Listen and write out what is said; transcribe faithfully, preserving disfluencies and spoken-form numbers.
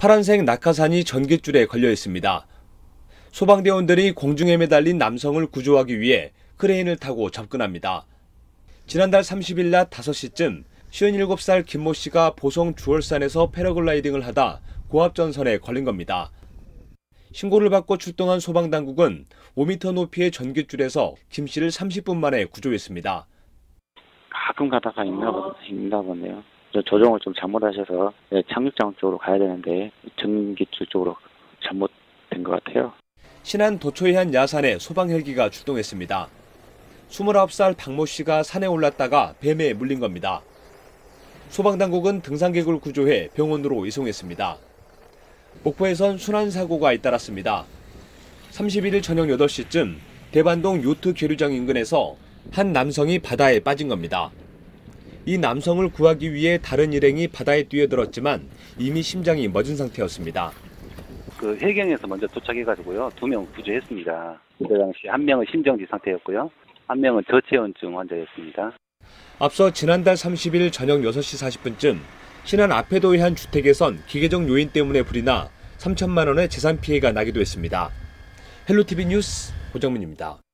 파란색 낙하산이 전깃줄에 걸려 있습니다. 소방대원들이 공중에 매달린 남성을 구조하기 위해 크레인을 타고 접근합니다. 지난달 삼십 일 낮 다섯 시쯤 쉰일곱 살 김모 씨가 보성 주월산에서 패러글라이딩을 하다 고압전선에 걸린 겁니다. 신고를 받고 출동한 소방당국은 오 미터 높이의 전깃줄에서 김 씨를 삼십 분 만에 구조했습니다. 가끔 가다가 있나, 있나 보네요. 조종을 좀 잘못하셔서 착륙장 쪽으로 가야 되는데 전깃줄 쪽으로 잘못된 것 같아요. 신안 도초이한 야산에 소방 헬기가 출동했습니다. 스물아홉 살 박모 씨가 산에 올랐다가 뱀에 물린 겁니다. 소방당국은 등산객을 구조해 병원으로 이송했습니다. 목포에선 순환사고가 잇따랐습니다. 삼십일 일 저녁 여덟 시쯤 대반동 요트 계류장 인근에서 한 남성이 바다에 빠진 겁니다. 이 남성을 구하기 위해 다른 일행이 바다에 뛰어들었지만 이미 심장이 멎은 상태였습니다. 그 해경에서 먼저 도착해가지고요, 두 명 구조했습니다. 그때 당시 한 명은 심정지 상태였고요, 한 명은 저체온증 환자였습니다. 앞서 지난달 삼십 일 저녁 여섯 시 사십 분쯤 신안 아페도의 한 주택에선 기계적 요인 때문에 불이 나 삼천만 원의 재산 피해가 나기도 했습니다. 헬로티비 뉴스 고정민입니다.